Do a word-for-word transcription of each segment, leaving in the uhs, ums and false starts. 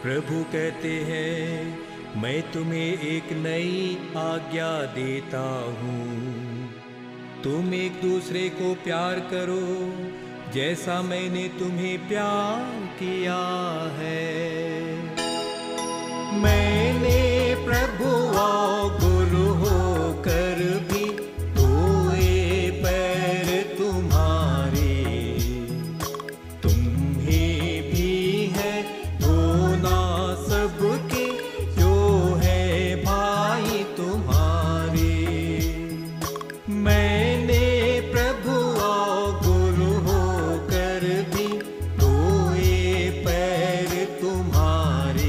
प्रभु कहते हैं, मैं तुम्हें एक नई आज्ञा देता हूँ, तुम एक दूसरे को प्यार करो जैसा मैंने तुम्हें प्यार किया है। मैंने प्रभु और गुरु होकर भी धोए पैर तुम्हारे, तुम्हें भी है धोना सबके जो है भाई तुम्हारे। मैंने प्रभु और गुरु होकर भी धोए पैर तुम्हारे,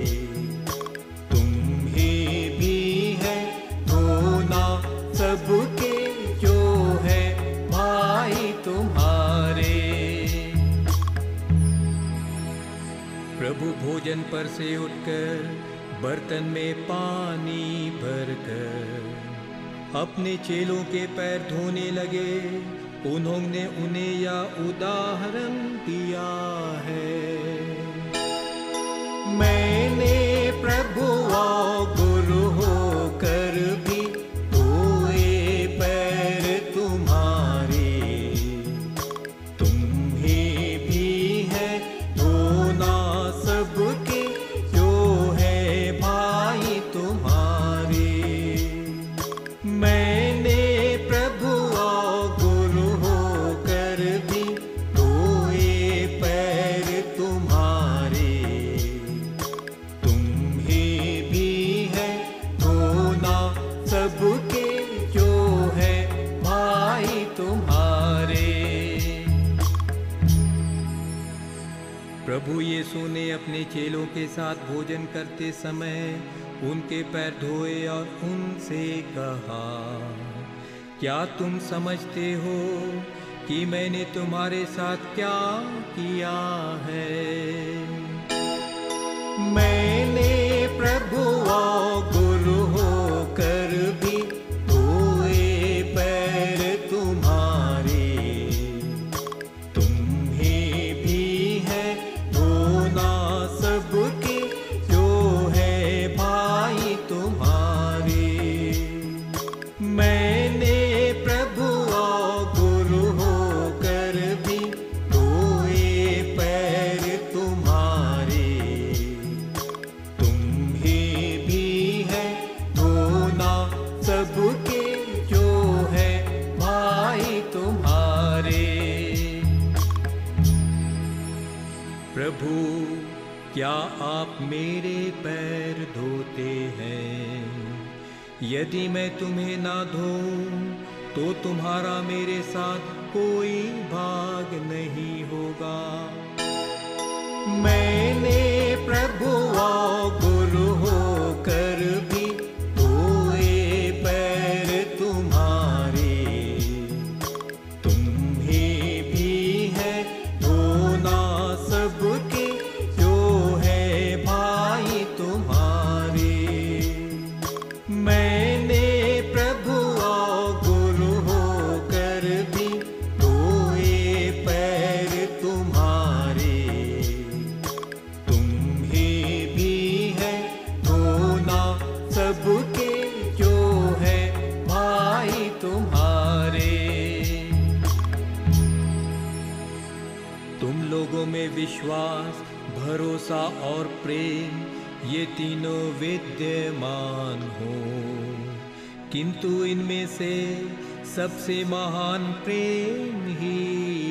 तुम्हें भी है धोना सबके जो है भाई तुम्हारे। प्रभु भोजन पर से उठकर बर्तन में पानी भरकर अपने चेलों के पैर धोने लगे। उन्होंने उन्हें यह उदाहरण दिया है, मैंने प्रभु और गुरु होकर भी धोए पैर तुम्हारे, तुम्हें भी है धोना सबके जो है भाई तुम्हारे। मैंने प्रभु और गुरु होकर भी धोए पैर तुम्हारे, तुम्हें भी है धोना सबके जो है भाई तुम्हारे। प्रभु यीशु ने अपने चेलों के साथ भोजन करते समय उनके पैर धोए और उनसे कहा, क्या तुम समझते हो कि मैंने तुम्हारे साथ क्या किया है? मैंने प्रभु और गुरु होकर भी धोए पैर तुम्हारे, तुम्हें भी है धोना सबके जो है भाई तुम्हारे। मैंने प्रभु और गुरु होकर भी धोए पैर तुम्हारे, तुम्हें भी है धोना सबके जो है भाई तुम्हारे। प्रभु, क्या आप मेरे पैर धोते हैं? यदि मैं तुम्हें ना धोऊं तो तुम्हारा मेरे साथ कोई भाग नहीं होगा। मैंने प्रभु और गुरु होकर भी धोए पैर तुम्हारे, तुम्हें भी है धोना सबके जो है भाई तुम्हारे। मैंने प्रभु और गुरु होकर भी धोए पैर तुम्हारे, तुम्हें भी है धोना सबके जो है भाई तुम्हारे। तुम लोगों में विश्वास, भरोसा और प्रेम ये तीनों विद्यमान हो, किंतु इनमें से सबसे महान प्रेम ही